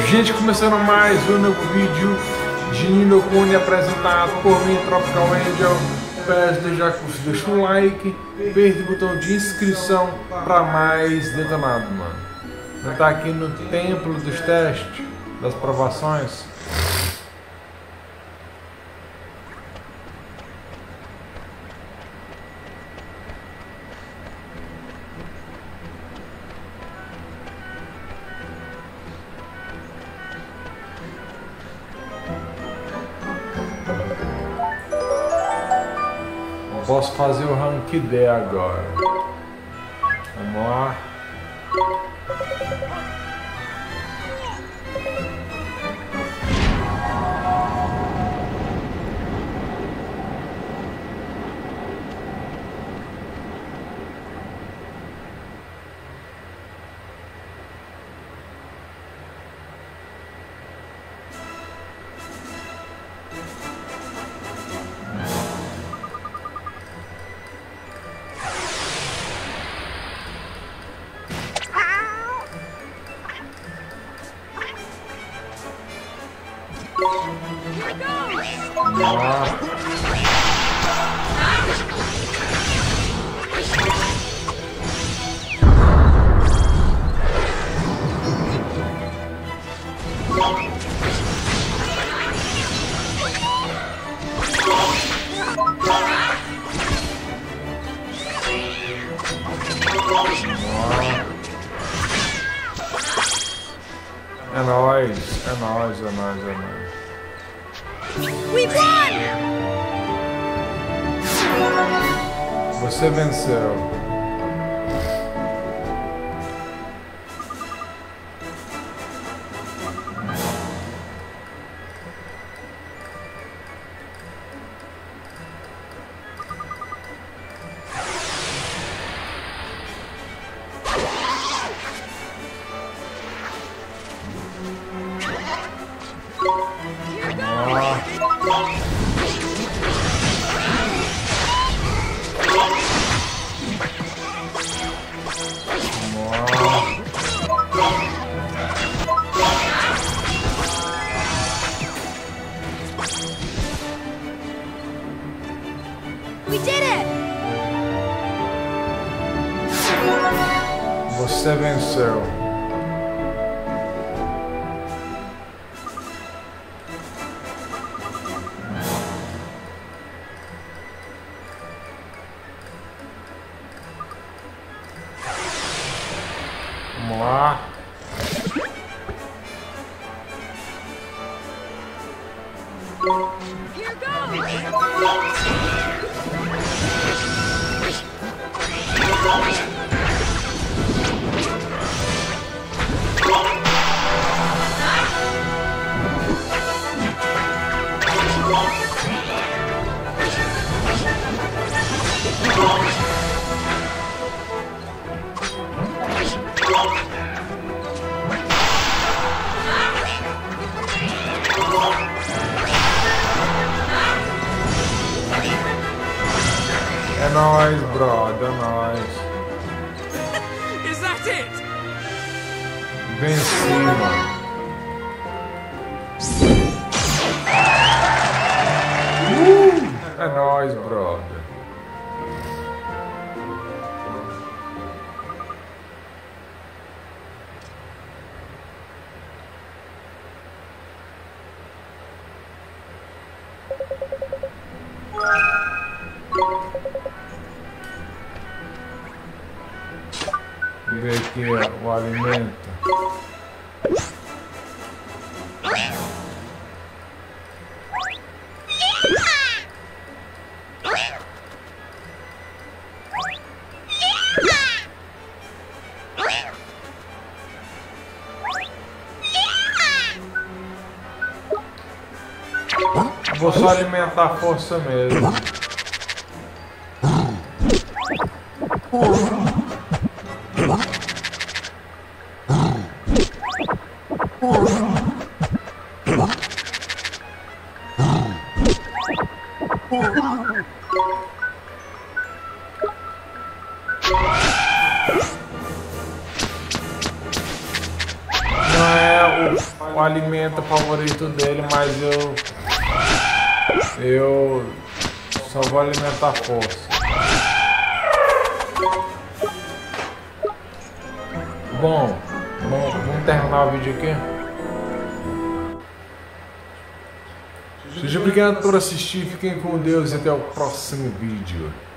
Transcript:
Gente, começando mais um novo vídeo de Kuni apresentado por mim, TropicalAngel. Peço desde já que você deixe um like, aperte o botão de inscrição para mais detonado, mano. Não tá aqui no templo dos testes, das provações. Posso fazer o rank D agora. Vamos lá. É nóis, é nóis, é nóis, é nóis. We won! Você venceu. We did it! Você venceu. Vamos lá. Here goes! É nóis, brother, é nóis. Is that it? Venci, mano. É nóis, brother. Vamos ver aqui o alimento. Vou só alimentar a força mesmo. Não é o o alimento favorito dele, mas eu só vou alimentar a força. Bom, vamos terminar o vídeo aqui. Seja obrigado por assistir, fiquem com Deus e até o próximo vídeo.